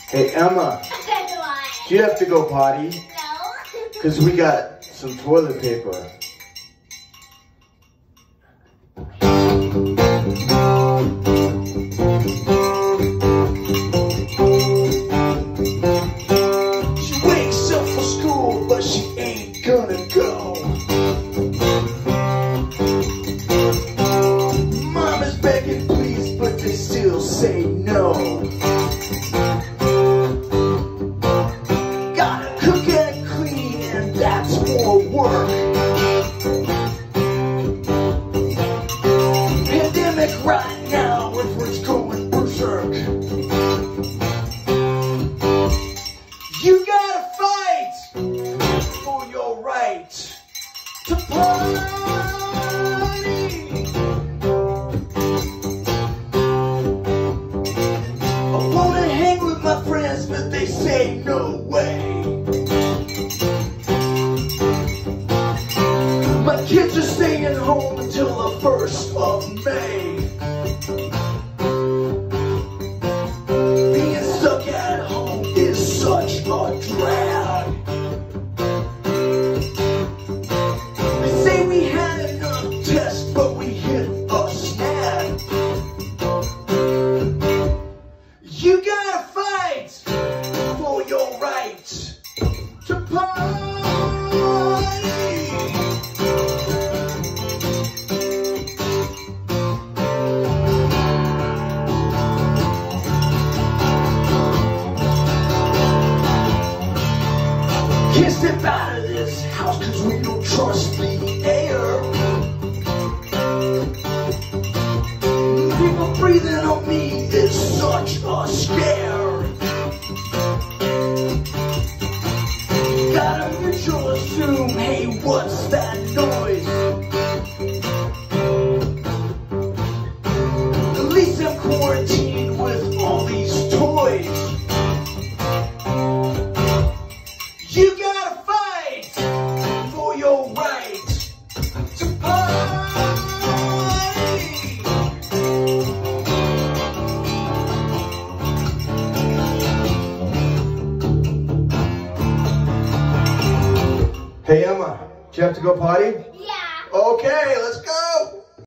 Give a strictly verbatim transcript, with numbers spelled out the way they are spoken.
Hey, Emma, do you have to go potty? No. Because we got some toilet paper. She wakes up for school, but she ain't gonna go. Mom is begging please, but they still say no. Gotta cook and clean, and that's more work. Pandemic right now, everyone's going berserk. You gotta fight for your right to party. I wanna hang with my friends, but they say no way. My kids are staying home until the first of May. Being stuck at home is such a drag. They say we had enough tests, but we hit a snag. You gotta fight for your right to party. Can't step out of this house cause we don't trust the air. People breathing on me is such a scare. Gotta mutual assume, hey, what's that noise? At least I'm quarantined with all these toys. You gotta fight for your right to party. Hey Emma, do you have to go potty? Yeah. Okay, let's go.